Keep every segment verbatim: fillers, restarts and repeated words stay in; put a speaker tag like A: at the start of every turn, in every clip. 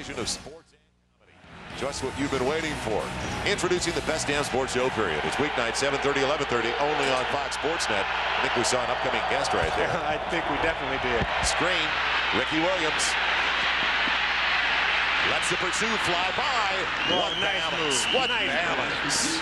A: combination of sports and comedy. Just what you've been waiting for. Introducing the best damn sports show period. It's weeknight, seven thirty, eleven thirty, only on Fox Sports Net. I think we saw an upcoming guest right there.
B: I think we definitely did.
A: Screen, Ricky Williams. Lets the pursuit fly by.
B: Oh,
A: what
B: nice
A: balance.
B: move.
A: What
B: Nice
A: balance.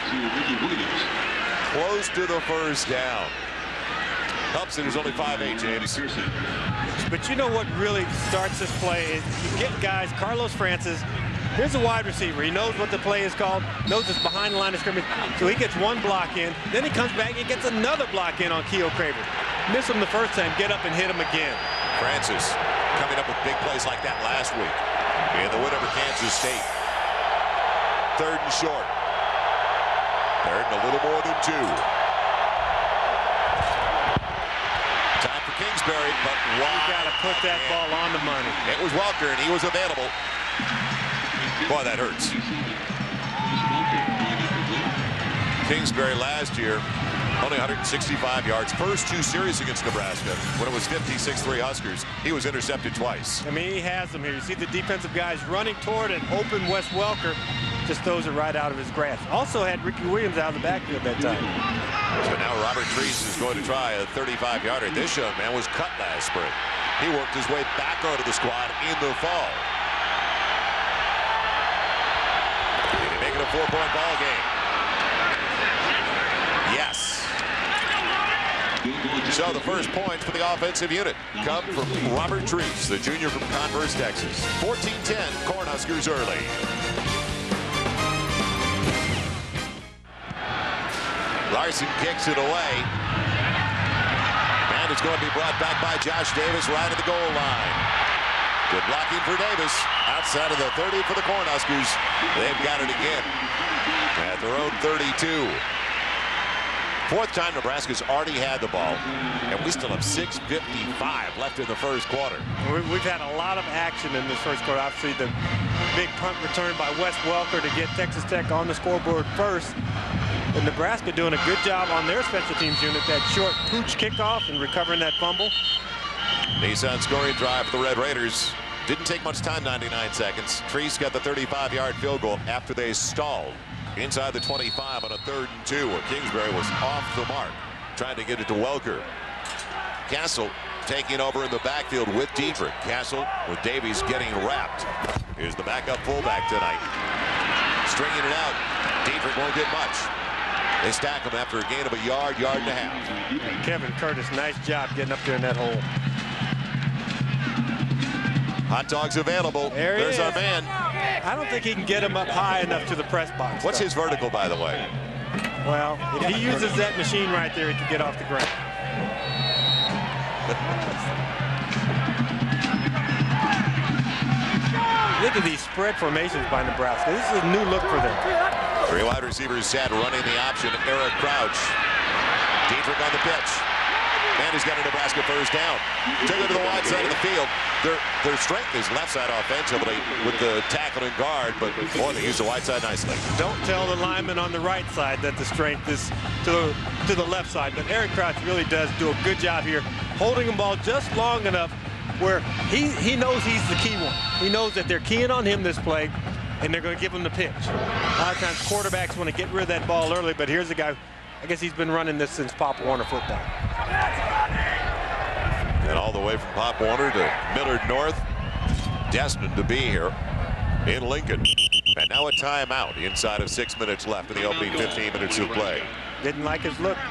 A: Close to the first down. Helps it is only five eight, James.
B: But you know what really starts this play is you get guys, Carlos Francis, here's a wide receiver. He knows what the play is called, knows it's behind the line of scrimmage. So he gets one block in, then he comes back and gets another block in on Keo Craver. Miss him the first time, get up and hit him again.
A: Francis coming up with big plays like that last week in the win over Kansas State. Third and short. Third and a little more than two. Time for Kingsbury, but wide.
B: You got to put that ball on the money.
A: It was Welker, and he was available. Boy, that hurts. Kingsbury last year, only one hundred sixty-five yards. First two series against Nebraska, when it was fifty-six three Huskers, he was intercepted twice.
B: I mean, he has them here. You see the defensive guys running toward an open Wes Welker, just throws it right out of his grasp. Also had Ricky Williams out of the backfield that time.
A: So now Robert Treese is going to try a thirty-five yarder. This young man was cut last spring. He worked his way back onto the squad in the fall. Did he make it a four-point ball game? Yes. So the first points for the offensive unit come from Robert Treese, the junior from Converse, Texas. fourteen ten, Cornhuskers early. Larson kicks it away. And it's going to be brought back by Josh Davis right at the goal line. Good blocking for Davis. Outside of the thirty for the Cornhuskers. They've got it again at their own thirty-two. Fourth time Nebraska's already had the ball, and we still have six fifty-five left in the first quarter.
B: We've had a lot of action in this first quarter. Obviously, the big punt return by Wes Welker to get Texas Tech on the scoreboard first. And Nebraska doing a good job on their special teams unit, that short pooch kickoff and recovering that fumble.
A: Nissan scoring drive for the Red Raiders. Didn't take much time, ninety-nine seconds. Treese got the thirty-five yard field goal after they stalled inside the twenty-five on a third and two, where Kingsbury was off the mark, trying to get it to Welker. Castle taking over in the backfield with Dietrich. Castle with Davies getting wrapped. Here's the backup fullback tonight. Stringing it out. Dietrich won't get much. They stack him after a gain of a yard, yard and a half.
B: And Kevin Curtis, nice job getting up there in that hole.
A: Hot dogs available.
B: There he
A: There's
B: is.
A: our man.
B: I don't think he can get him up high enough to the press box.
A: What's
B: though.
A: his vertical, by the way?
B: Well, if he uses that machine right there, he can get off the ground. Look at these spread formations by Nebraska. This is a new look for them.
A: Three wide receivers set, running the option. Eric Crouch. Dietrich on the pitch. And he's got a Nebraska first down. Took it to the wide side of the field. Their, their strength is left side offensively with the tackle and guard, but boy, they use the wide side nicely.
B: Don't tell the lineman on the right side that the strength is to the, to the left side, but Eric Crouch really does do a good job here, holding the ball just long enough where he, he knows he's the key one. He knows that they're keying on him this play, and they're going to give him the pitch. A lot of times quarterbacks want to get rid of that ball early, but here's a guy, I guess he's been running this since Pop Warner football.
A: And all the way from Pop Warner to Millard North, destined to be here in Lincoln. And now a timeout inside of six minutes left in the opening fifteen minutes of play.
B: Didn't like his look.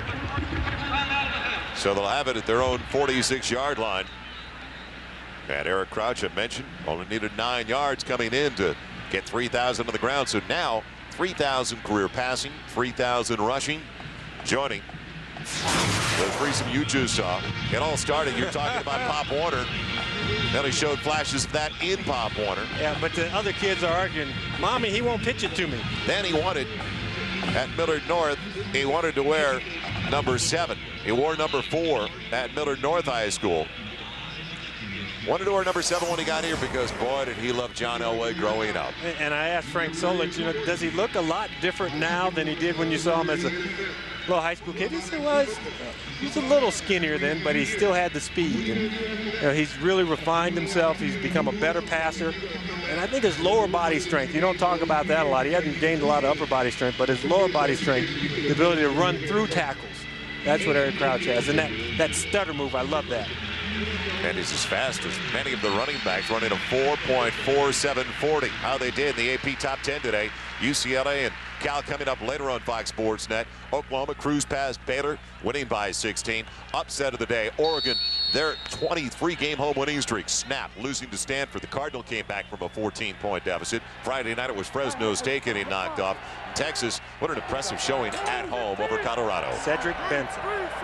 A: So they'll have it at their own forty-six yard line. And Eric Crouch, I mentioned, only needed nine yards coming in to get three thousand on the ground. So now three thousand career passing, three thousand rushing, joining the threesome you just saw. It all started, you're talking about Pop Warner. Then he showed flashes of that in Pop Warner.
B: Yeah, but the other kids are arguing, Mommy, he won't pitch it to me.
A: Then he wanted, at Millard North, he wanted to wear number seven. He wore number four at Millard North High School. Wanted to wear number seven when he got here because, boy, did he love John Elway growing up.
B: And I asked Frank Solich, you know, does he look a lot different now than he did when you saw him as a little high school kid. He said, well, he's, he's a little skinnier then, but he still had the speed. And you know, he's really refined himself. He's become a better passer. And I think his lower body strength, you don't talk about that a lot. He hasn't gained a lot of upper body strength, but his lower body strength, the ability to run through tackles, that's what Eric Crouch has. And that, that stutter move, I love that.
A: And he's as fast as many of the running backs, running a four point four seven forty. How they did in the A P top ten today. U C L A and Cal coming up later on Fox Sports Net. Oklahoma cruise past Baylor, winning by sixteen. Upset of the day, Oregon, their twenty-three game home winning streak snapped, losing to Stanford. The Cardinal came back from a fourteen point deficit. Friday night it was Fresno State getting knocked off. Texas, what an impressive showing at home over Colorado.
B: Cedric Benson.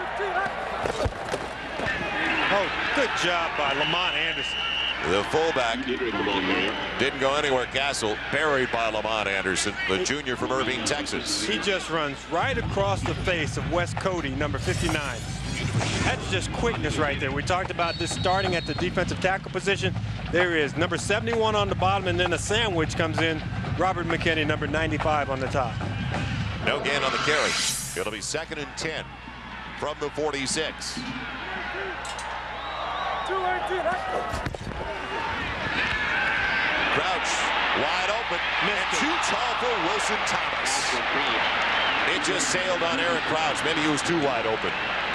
B: Oh, good job by Lamont Anderson.
A: The fullback didn't go anywhere. Castle buried by Lamont Anderson, the junior from Irving, Texas.
B: He just runs right across the face of Wes Cody, number fifty-nine. That's just quickness right there. We talked about this starting at the defensive tackle position. There is number seventy-one on the bottom, and then a sandwich comes in. Robert McKinney, number ninety-five on the top.
A: No gain on the carry. It'll be second and ten from the forty-six. Crouch wide open and too tall for Wilson Thomas. It just sailed on Eric Crouch. Maybe he was too wide open.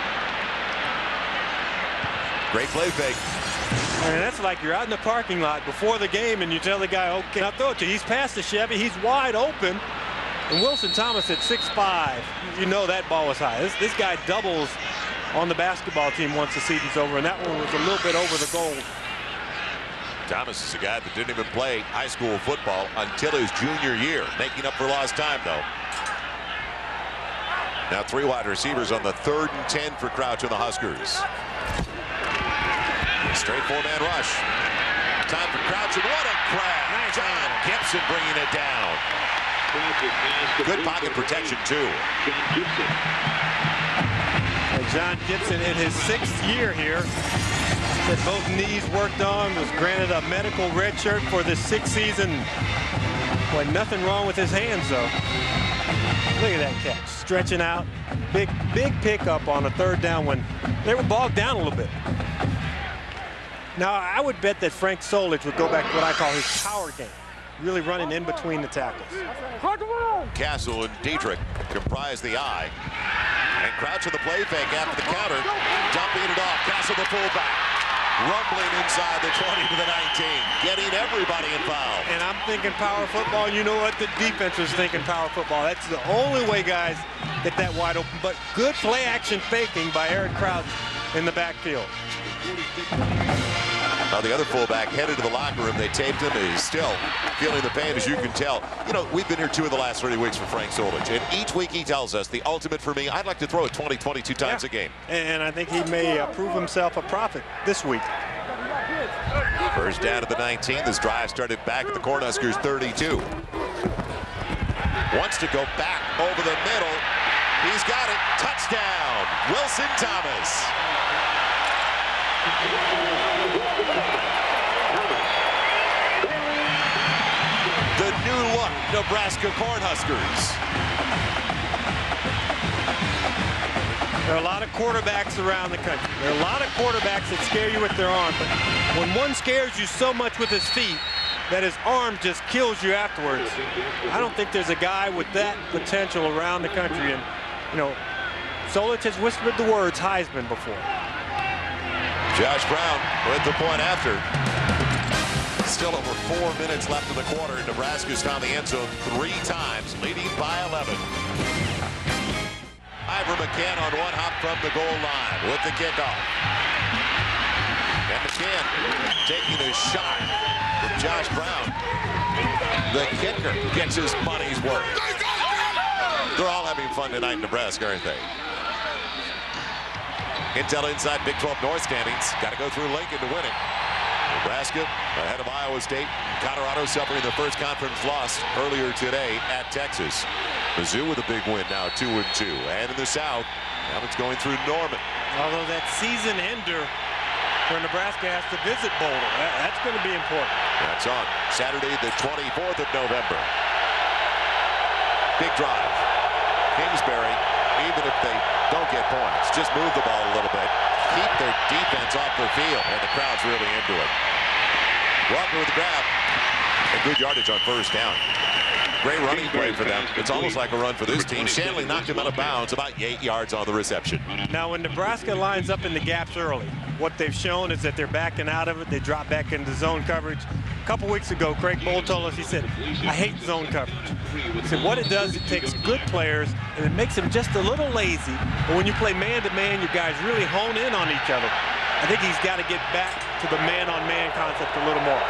A: Great play fake.
B: And that's like you're out in the parking lot before the game and you tell the guy, okay, now throw it to you. He's past the Chevy. He's wide open. And Wilson Thomas at six five. You know that ball was high. This, this guy doubles on the basketball team once the season's over, and that one was a little bit over the goal.
A: Thomas is a guy that didn't even play high school football until his junior year, making up for lost time, though. Now three wide receivers on the third and ten for Crouch and the Huskers. Straight four-man rush. Time for Crouch, and what a crash! John Gibson bringing it down. Good pocket protection, too.
B: John Gibson in his sixth year here. That both knees worked on, was granted a medical red shirt for this sixth season. Boy, nothing wrong with his hands, though. Look at that catch. Stretching out. Big, big pickup on a third down when they were bogged down a little bit. Now, I would bet that Frank Solich would go back to what I call his power game. Really running in between the tackles.
A: Castle and Dietrich comprise the eye. And Crouch with the play fake after the counter. Dumping it off. Castle the fullback. Rumbling inside the twenty to the nineteen. Getting everybody involved.
B: And I'm thinking power football. You know what? The defense was thinking power football. That's the only way guys get that wide open. But good play action faking by Eric Crouch in the backfield.
A: Now the other fullback headed to the locker room. They taped him. He's still feeling the pain, as you can tell. You know, we've been here two of the last thirty weeks for Frank Solich, and each week he tells us the ultimate for me, I'd like to throw it twenty, twenty-two times
B: yeah.
A: a game.
B: And I think he may uh, prove himself a prophet this week.
A: First down to the nineteen. This drive started back at the Cornhuskers thirty-two. Wants to go back over the middle. He's got it. Touchdown, Wilson Thomas. The new look Nebraska Cornhuskers.
B: There are a lot of quarterbacks around the country. There are a lot of quarterbacks that scare you with their arm, but when one scares you so much with his feet that his arm just kills you afterwards, I don't think there's a guy with that potential around the country. And, you know, Solich has whispered the words Heisman before.
A: Josh Brown with the point after. Still over four minutes left in the quarter. Nebraska's found the end zone three times, leading by eleven. Ivor McCann on one hop from the goal line with the kickoff. And McCann taking a shot from Josh Brown. The kicker gets his money's worth. They're all having fun tonight in Nebraska, aren't they? Intel inside Big twelve North standings. Got to go through Lincoln to win it. Nebraska ahead of Iowa State. Colorado suffering their first conference loss earlier today at Texas. Mizzou with a big win now, two and two. And in the South, now it's going through Norman.
B: Although that season ender where Nebraska has to visit Boulder, that's going to be important.
A: That's on Saturday, the twenty-fourth of November. Big drive. Kingsbury even if they don't get points. Just move the ball a little bit. Keep their defense off their field, and the crowd's really into it. Walker with the grab. And good yardage on first down. Great running play for them. It's almost like a run for this team. Shanley knocked him out of bounds, about eight yards on the reception.
B: Now, when Nebraska lines up in the gaps early, what they've shown is that they're backing out of it. They drop back into zone coverage. A couple weeks ago, Craig Bohl told us, he said, I hate zone coverage. He said, what it does, it takes good players, and it makes them just a little lazy. But when you play man-to-man, you guys really hone in on each other. I think he's got to get back to the man-on-man concept a little more.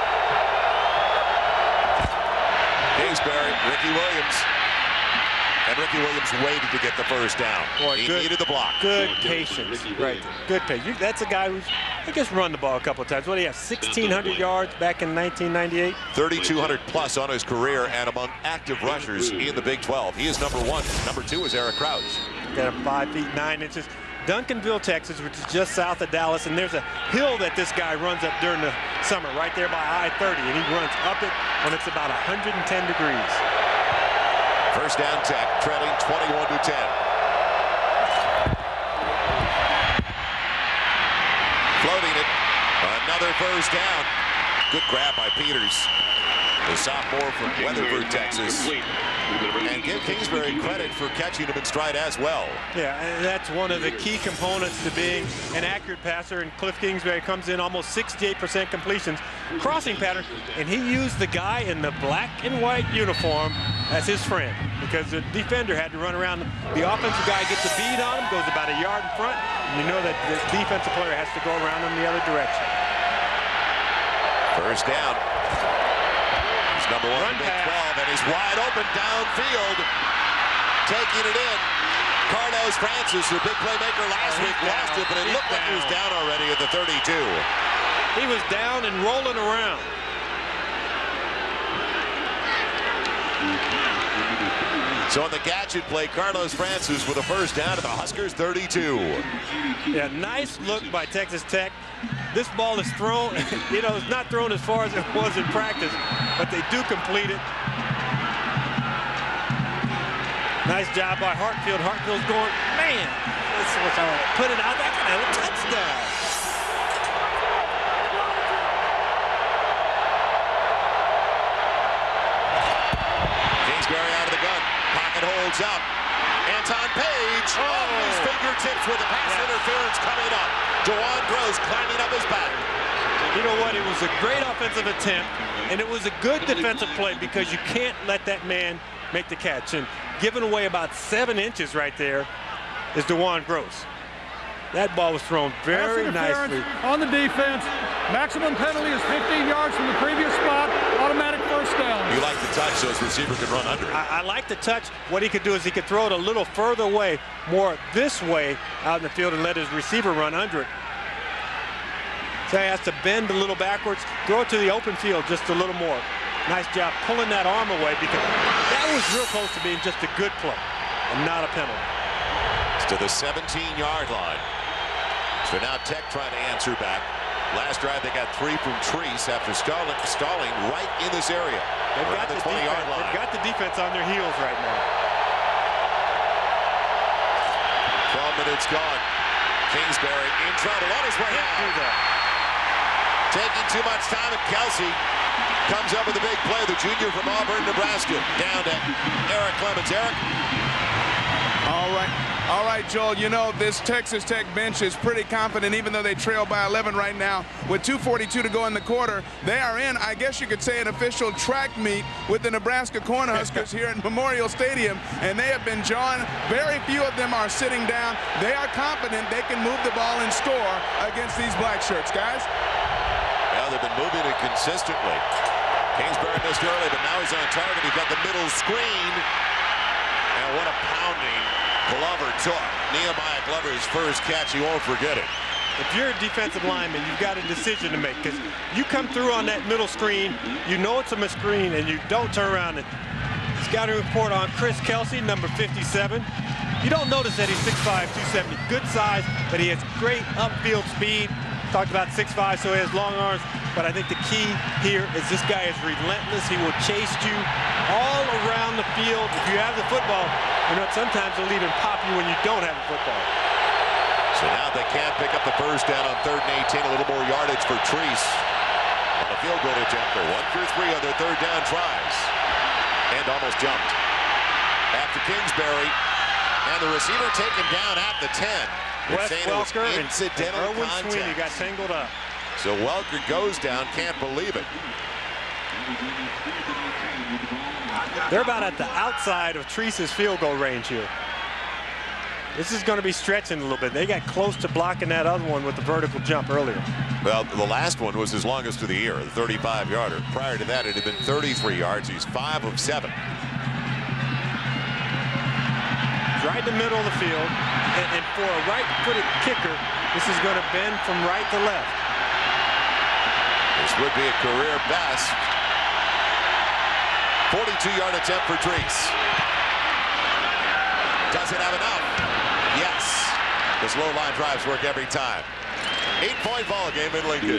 A: Kingsbury, Ricky Williams. And Ricky Williams waited to get the first down. Boy, he good, needed the block.
B: Good patience, right there. Good patience. That's a guy who's, I guess, run the ball a couple of times. What do you have, sixteen hundred yards back in nineteen ninety-eight?
A: thirty-two hundred plus on his career, and among active rushers in the Big twelve. He is number one. Number two is Eric Crouch.
B: Got him five feet nine inches. Duncanville, Texas, which is just south of Dallas, and there's a hill that this guy runs up during the summer, right there by I thirty, and he runs up it when it's about one hundred ten degrees.
A: First down, Tech, trailing twenty-one to ten. Floating it, another first down. Good grab by Peters, the sophomore from Weatherford, Texas. And give Kingsbury credit for catching him in stride as well.
B: Yeah, and that's one of the key components to being an accurate passer. And Cliff Kingsbury comes in almost sixty-eight percent completions, crossing pattern, and he used the guy in the black and white uniform as his friend because the defender had to run around. The offensive guy gets a bead on him, goes about a yard in front, and you know that the defensive player has to go around in the other direction.
A: First down. Number one, Big twelve, and he's wide open downfield, taking it in. Carlos Francis, the big playmaker last week, lost it, but it looked like he was down already at the thirty-two.
B: He was down and rolling around.
A: So on the gadget play, Carlos Francis with a first down at the Huskers thirty-two.
B: Yeah, nice look by Texas Tech. This ball is thrown, you know, it's not thrown as far as it was in practice, but they do complete it. Nice job by Hartfield. Hartfield's going, man, this was how I put it out. That could have a touchdown.
A: Kingsbury out of the gun. Pocket holds up. Anton Page oh. on his fingertips with the pass yeah. interference coming up. DeJuan Gross climbing up his back.
B: You know what? It was a great offensive attempt, and it was a good defensive play because you can't let that man make the catch. And giving away about seven inches right there is DeJuan Gross. That ball was thrown very nicely.
C: On the defense, maximum penalty is fifteen yards from the previous spot, automatic first down.
A: You like the touch so his receiver can run under it.
B: I, I like the touch. What he could do is he could throw it a little further away, more this way out in the field and let his receiver run under it. So he has to bend a little backwards, throw it to the open field just a little more. Nice job pulling that arm away because that was real close to being just a good play and not a penalty.
A: It's to the seventeen-yard line. So now Tech trying to answer back. Last drive they got three from Treese after stalling, stalling right in this area.
B: They've got the twenty-yard line. They've got the defense on their heels right now.
A: twelve minutes gone. Kingsbury in trouble on his way out. Taking too much time, and Kelsey comes up with a big play. The junior from Auburn, Nebraska. Down to Eric Clemens. Eric.
D: All right. All right, Joel, you know, this Texas Tech bench is pretty confident, even though they trail by eleven right now. With two forty-two to go in the quarter, they are in, I guess you could say, an official track meet with the Nebraska Cornhuskers here at Memorial Stadium, and they have been drawn. Very few of them are sitting down. They are confident they can move the ball and score against these black shirts, guys.
A: Well, they've been moving it consistently. Kingsbury missed early, but now he's on target. He's got the middle screen. And what a pounding Glover took. Nehemiah Glover's first catch, he won't forget it.
B: If you're a defensive lineman, you've got a decision to make because you come through on that middle screen, you know it's a screen, and you don't turn around. And scouting report on Chris Kelsey, number fifty-seven. You don't notice that he's six five, two seventy. Good size, but he has great upfield speed. Talked about six five, so he has long arms. But I think the key here is this guy is relentless. He will chase you all around the field. If you have the football, you know, sometimes they'll even pop you when you don't have the football.
A: So now they can pick up the first down on third and eighteen. A little more yardage for Treese on a field goal attempt. They're one through three on their third down tries. And almost jumped. After Kingsbury, and the receiver taken down at the ten.
B: Wes Welker and
A: incidental
B: Erwin
A: contact.
B: Sweeney got tangled up.
A: So Welker goes down, can't believe it.
B: They're about at the outside of Treese's field goal range here. This is going to be stretching a little bit. They got close to blocking that other one with the vertical jump earlier.
A: Well, the last one was his longest of the year, the thirty-five yarder. Prior to that, it had been thirty-three yards. He's five of seven.
B: Right in the middle of the field, and, and for a right-footed kicker, this is going to bend from right to left.
A: This would be a career best. forty-two yard attempt for Treese. Does it have enough? Yes. This low line drives work every time. Eight point ball game in Lincoln.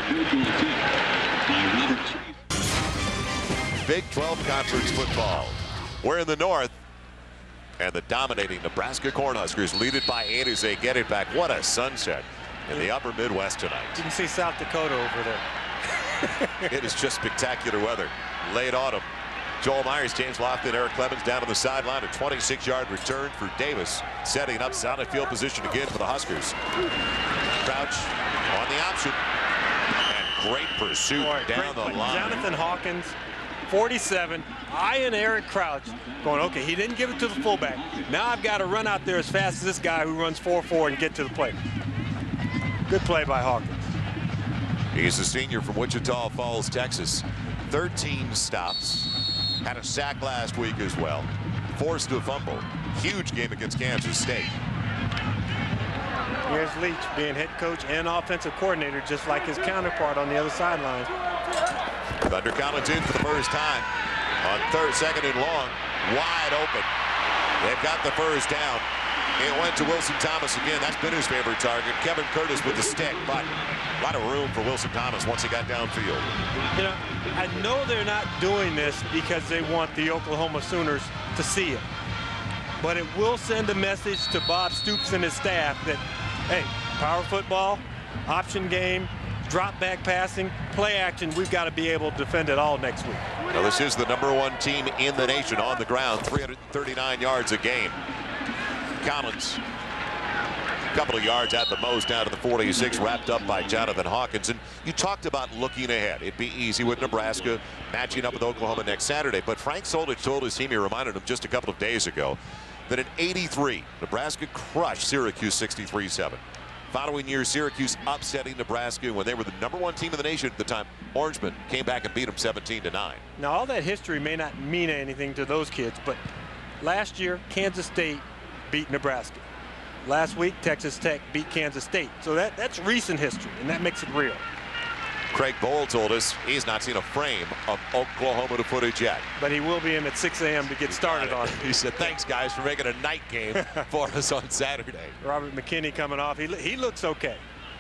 A: Big twelve Conference football. We're in the north. And the dominating Nebraska Cornhuskers lead it by eight as they get it back. What a sunset in the upper Midwest tonight.
B: You can see South Dakota over there.
A: It is just spectacular weather. Late autumn. Joel Myers, James Lofton, Eric Clemens down on the sideline. A twenty-six yard return for Davis, setting up solid field position again for the Huskers. Crouch on the option. And great pursuit Boy, down
B: great
A: the line.
B: Jonathan Hawkins, forty-seven, eyeing Eric Crouch, going, okay, he didn't give it to the fullback. Now I've got to run out there as fast as this guy who runs four four and get to the plate. Good play by Hawkins.
A: He's a senior from Wichita Falls, Texas. thirteen stops. Had a sack last week as well. Forced a fumble. Huge game against Kansas State.
B: Here's Leach being head coach and offensive coordinator, just like his counterpart on the other sideline.
A: Thunder Collins in for the first time on third, second and long, wide open. They've got the first down. It went to Wilson Thomas again. That's been his favorite target. Kevin Curtis with the stick, but a lot of room for Wilson Thomas once he got downfield.
B: You know, I know they're not doing this because they want the Oklahoma Sooners to see it, but it will send a message to Bob Stoops and his staff that, hey, power football, option game, drop back passing, play action, we've got to be able to defend it all next week.
A: Now this is the number one team in the nation on the ground, three hundred thirty-nine yards a game. Collins, a couple of yards at the most down to the forty-six, wrapped up by Jonathan Hawkins. And you talked about looking ahead. It'd be easy with Nebraska matching up with Oklahoma next Saturday. But Frank Solich told his team, he reminded him just a couple of days ago, that in eighty-three, Nebraska crushed Syracuse sixty-three seven. Following year, Syracuse upsetting Nebraska when they were the number one team in the nation at the time. Orangemen came back and beat them seventeen to nine.
B: Now, all that history may not mean anything to those kids, but last year, Kansas State beat Nebraska. Last week, Texas Tech beat Kansas State. So that, that's recent history, and that makes it real.
A: Craig Bowl told us he's not seen a frame of Oklahoma footage yet.
B: But he will be in at six A M to get started on it.
A: He said, thanks, guys, for making a night game for us on Saturday.
B: Robert McKinney coming off. He, he looks okay.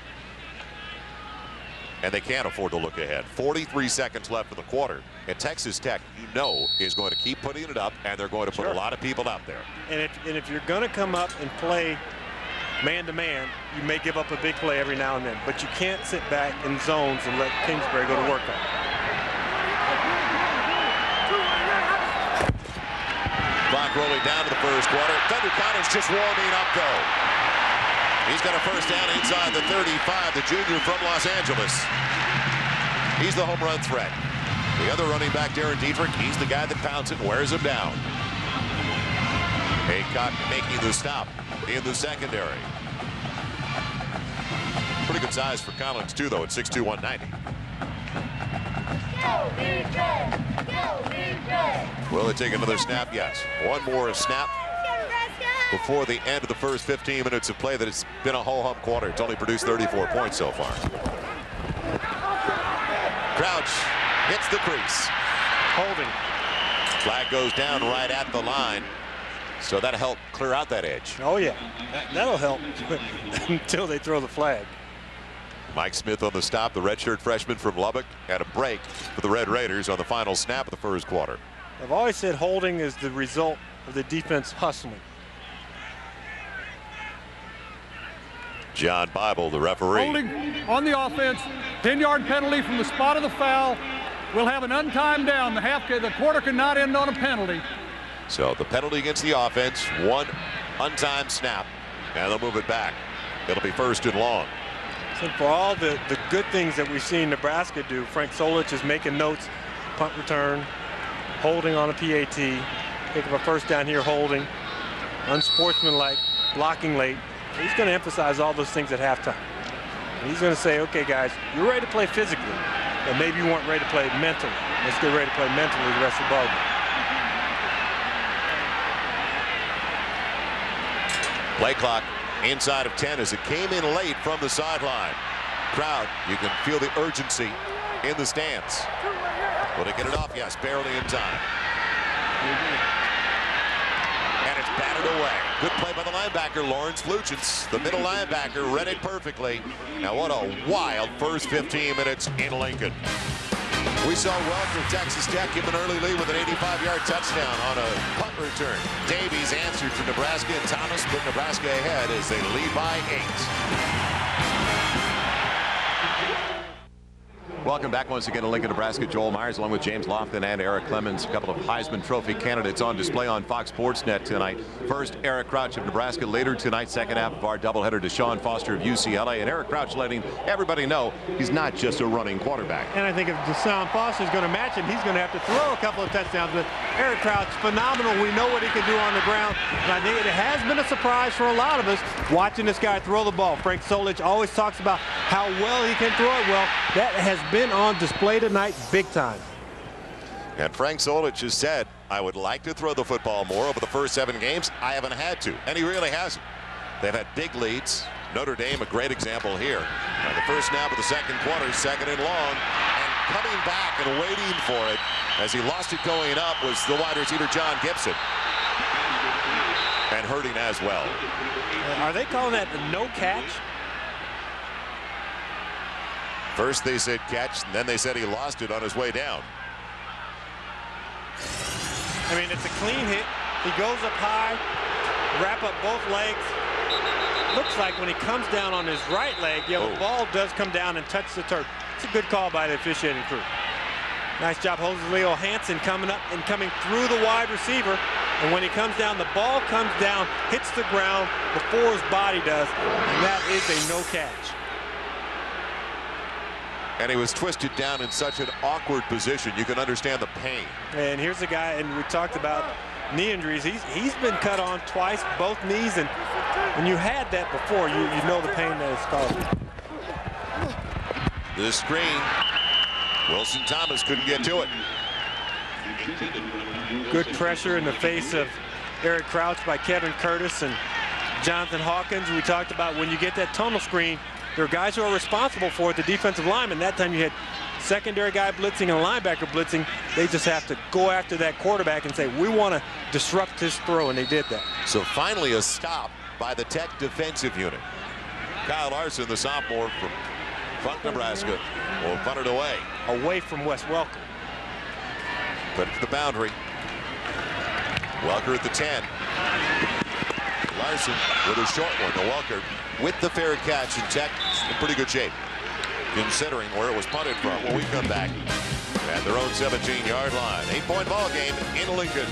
A: And they can't afford to look ahead. forty-three seconds left in the quarter. And Texas Tech, you know, is going to keep putting it up, and they're going to put
B: Sure.
A: a lot of people out there.
B: And if, and if you're going to come up and play man-to-man, you may give up a big play every now and then. But you can't sit back in zones and let Kingsbury go to work on it.
A: Clock rolling down to the first quarter. Thunder Collins just warming up, though. He's got a first down inside the thirty-five, the junior from Los Angeles. He's the home run threat. The other running back, Darren Dietrich, he's the guy that pounds it and wears him down. Aycock making the stop in the secondary. Pretty good size for Collins, too, though, at six two, one ninety. Will it take another snap? Yes. One more snap before the end of the first fifteen minutes of play. That it's been a ho-hum quarter. It's only produced thirty-four points so far. Crouch hits the crease.
B: Holding.
A: Flag goes down right at the line. So that'll help clear out that edge.
B: Oh, yeah. That, that'll help until they throw the flag.
A: Mike Smith on the stop, the redshirt freshman from Lubbock, had a break for the Red Raiders on the final snap of the first quarter.
B: I've always said holding is the result of the defense hustling.
A: John Bible, the referee.
C: Holding on the offense, ten-yard penalty from the spot of the foul. We'll have an untimed down. The half, the quarter cannot end on a penalty.
A: So the penalty against the offense, one untimed snap, and they'll move it back. It'll be first and long.
B: So for all the, the good things that we've seen Nebraska do, Frank Solich is making notes, punt return, holding on a P A T, pick up a first down here, holding, unsportsmanlike, blocking late. He's going to emphasize all those things at halftime. And he's going to say, okay, guys, you're ready to play physically, but maybe you weren't ready to play mentally. Let's get ready to play mentally the rest of the ball game.
A: Play clock inside of ten as it came in late from the sideline. Crowd, you can feel the urgency in the stands. Will they get it off? Yes, barely in time. And it's batted away. Good play by the linebacker, Lawrence Fluchens. The middle linebacker read it perfectly. Now what a wild first fifteen minutes in Lincoln. We saw Welker, Texas Tech, give an early lead with an eighty-five yard touchdown on a punt return. Davies answered for Nebraska, and Thomas put Nebraska ahead as they lead by eight. Welcome back once again to Lincoln, Nebraska. Joel Myers along with James Lofton and Eric Clemens, a couple of Heisman Trophy candidates on display on Fox Sports Net tonight. First, Eric Crouch of Nebraska. Later tonight, second half of our doubleheader, Deshaun Foster of U C L A. And Eric Crouch letting everybody know he's not just a running quarterback.
B: And I think if Deshaun Foster is going to match him, he's going to have to throw a couple of touchdowns. But Eric Crouch, phenomenal. We know what he can do on the ground. And I think it has been a surprise for a lot of us watching this guy throw the ball. Frank Solich always talks about how well he can throw it. Well, that has been on display tonight big time.
A: And Frank Solich has said, I would like to throw the football more over the first seven games. I haven't had to, and he really hasn't. They've had big leads. Notre Dame, a great example here. Now the first snap of the second quarter, second and long, and coming back and waiting for it as he lost it going up was the wide receiver John Gibson. And hurting as well.
B: Are they calling that a no catch?
A: First they said catch, and then they said he lost it on his way down.
B: I mean, it's a clean hit. He goes up high, wrap up both legs. Looks like when he comes down on his right leg, yeah, the
A: oh.
B: ball does come down and touch the turf. It's a good call by the officiating crew. Nice job, Jose Leo Hansen coming up and coming through the wide receiver. And when he comes down, the ball comes down, hits the ground before his body does, and that is a no catch.
A: And he was twisted down in such an awkward position. You can understand the pain.
B: And here's a guy, and we talked about knee injuries. He's he's been cut on twice, both knees, and when you had that before, you you know the pain that it's causing.
A: The screen. Wilson Thomas couldn't get to it.
B: Good pressure in the face of Eric Crouch by Kevin Curtis and Jonathan Hawkins. We talked about when you get that tunnel screen, there are guys who are responsible for it, the defensive lineman. That time you had secondary guy blitzing and a linebacker blitzing. They just have to go after that quarterback and say, we want to disrupt his throw, and they did that.
A: So finally a stop by the Tech defensive unit. Kyle Larson, the sophomore from Funk, Nebraska, will punt it away.
B: Away from Wes Welker.
A: Put it to the boundary. Welker at the ten. Larson with a short one to Welker with the fair catch, and Tech in pretty good shape considering where it was punted from. When we come back at their own seventeen yard line. Eight point ball game in Lincoln.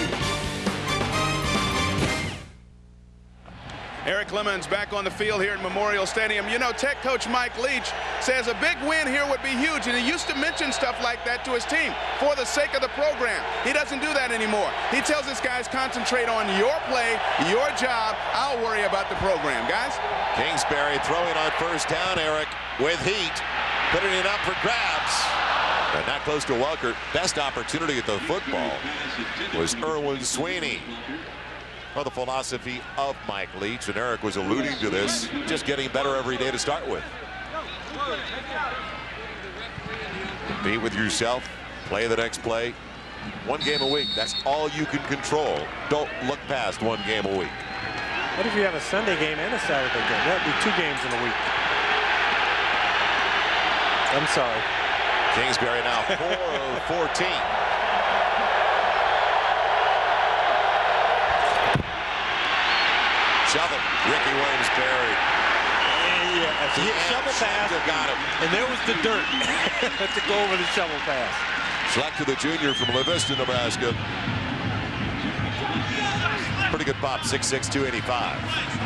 D: Eric Clemens back on the field here at Memorial Stadium. You know, Tech coach Mike Leach says a big win here would be huge, and he used to mention stuff like that to his team for the sake of the program. He doesn't do that anymore. He tells his guys, concentrate on your play, your job. I'll worry about the program, guys.
A: Kingsbury throwing on first down, Eric, with heat, putting it up for grabs. And not close to Welker. Best opportunity at the football was Erwin Sweeney. Well, the philosophy of Mike Leach, and Eric was alluding to this, just getting better every day to start with. Be with yourself, play the next play. One game a week, that's all you can control. Don't look past one game a week.
B: What if you have a Sunday game and a Saturday game? That would be two games in a week. I'm sorry.
A: Kingsbury now four of fourteen. Ricky Williams-Barry.
B: Yeah, he hit shovel pass.
A: Got him.
B: And there was the dirt to go over the shovel pass.
A: Schlechter, the junior from La Vista, Nebraska. Pretty good pop, six six, two eighty-five.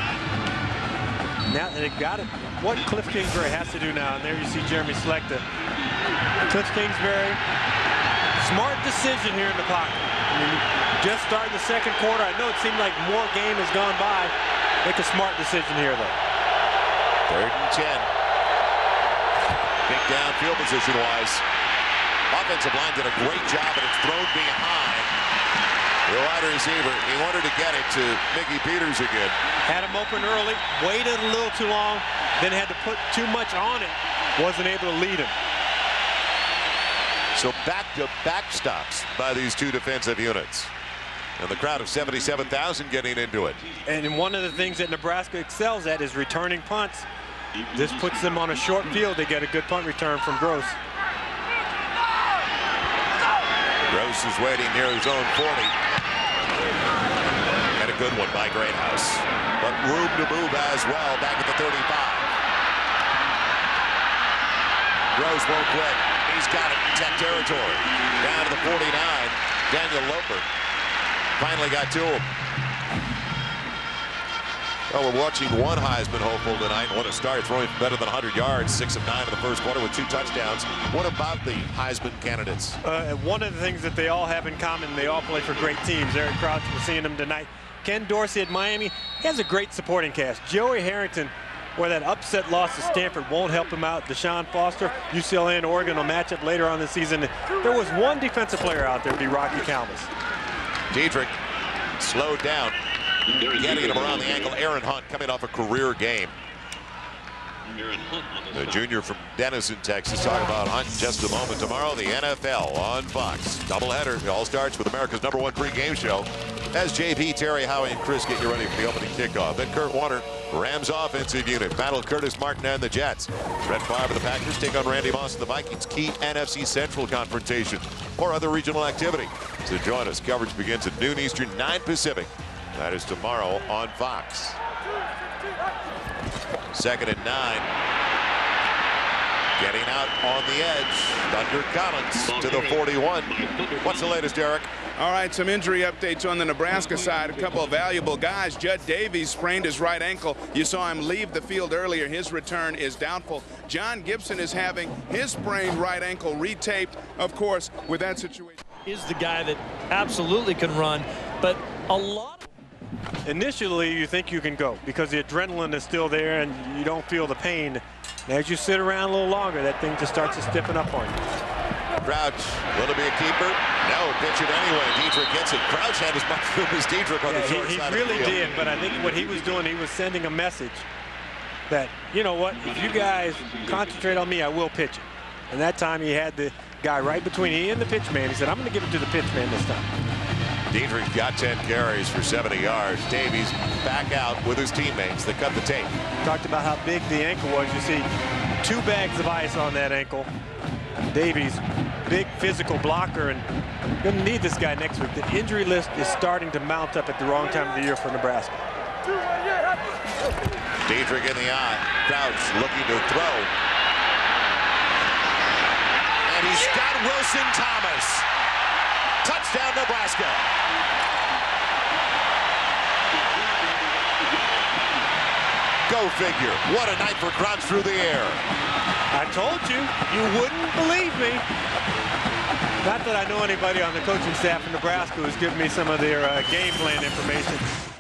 B: Now they got it. What Cliff Kingsbury has to do now, and there you see Jeremy Schlechter. Cliff Kingsbury, smart decision here in the pocket. I mean, just starting the second quarter. I know it seemed like more game has gone by. Make a smart decision here, though.
A: Third and ten. Big down field position-wise. Offensive line did a great job, and it's thrown behind. The wide receiver, he wanted to get it to Mickey Peters again.
B: Had him open early, waited a little too long, then had to put too much on it. Wasn't able to lead him.
A: So back-to-back stops by these two defensive units. And the crowd of seventy-seven thousand getting into it.
B: And one of the things that Nebraska excels at is returning punts. This puts them on a short field. They get a good punt return from Gross.
A: Gross is waiting near his own forty. And a good one by Greathouse. But room to move as well back at the thirty-five. Gross won't quit. He's got it in tech territory. Down to the forty-nine. Daniel Loper finally got to him. Well, we're watching one Heisman hopeful tonight. What a start, throwing for better than one hundred yards, six of nine in the first quarter with two touchdowns. What about the Heisman candidates?
B: Uh, one of the things that they all have in common, they all play for great teams. Eric Crouch, we're seeing him tonight. Ken Dorsey at Miami, he has a great supporting cast. Joey Harrington, where that upset loss to Stanford won't help him out. Deshaun Foster, U C L A and Oregon will match up later on the season. There was one defensive player out there, be Rocky Calmus.
A: Diedrich slowed down, getting him around the ankle. Aaron Hunt coming off a career game. The junior from Denison, Texas. Talk about Hunt in just a moment. Tomorrow, the N F L on Fox. Doubleheader. It all starts with America's number one pregame show. As J P, Terry, Howie, and Chris get you ready for the opening kickoff. Then Kurt Warner, Rams offensive unit. Battle Curtis Martin and the Jets. Brett Favre of the Packers take on Randy Moss and the Vikings. Key N F C Central confrontation or other regional activity. So join us. Coverage begins at noon Eastern, nine Pacific. That is tomorrow on Fox. Second and nine. Getting out on the edge. Thunder Collins to the forty-one. What's the latest, Eric?
D: All right, some injury updates on the Nebraska side. A couple of valuable guys. Judd Davies sprained his right ankle. You saw him leave the field earlier. His return is doubtful. John Gibson is having his sprained right ankle retaped, of course, with that situation.
E: Is the guy that absolutely can run, but a lot of
B: Initially, you think you can go because the adrenaline is still there and you don't feel the pain. And as you sit around a little longer, that thing just starts to stiffen up on you.
A: Crouch, will it be a keeper? No, pitch it anyway. Diedrich gets it. Crouch had as much room as Diedrich on
B: Yeah,
A: the short
B: he,
A: side
B: he really
A: of the field.
B: did, but I think what he was doing, he was sending a message that, you know what, if you guys concentrate on me, I will pitch it. And that time he had the guy right between he and the pitch man. He said, I'm going to give it to the pitch man this time.
A: Diedrich got ten carries for seventy yards. Davies back out with his teammates. They cut the tape.
B: Talked about how big the ankle was. You see two bags of ice on that ankle. Davies, big physical blocker, and going to need this guy next week. The injury list is starting to mount up at the wrong time of the year for Nebraska.
A: Diedrich in the eye. Crouch looking to throw. And he's got Wilson Thomas. Touchdown, Nebraska. Go figure. What a night for Crouch through the air.
B: I told you, you wouldn't believe me. Not that I know anybody on the coaching staff in Nebraska who's given me some of their uh, game plan information.